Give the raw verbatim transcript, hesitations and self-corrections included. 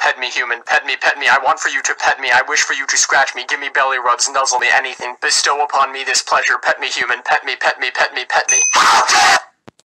pet me, human. Pet me, pet me. I want for you to pet me. I wish for you to scratch me. Give me belly rubs, nuzzle me, anything. Bestow upon me this pleasure. Pet me, human. Pet me, pet me, pet me, pet me.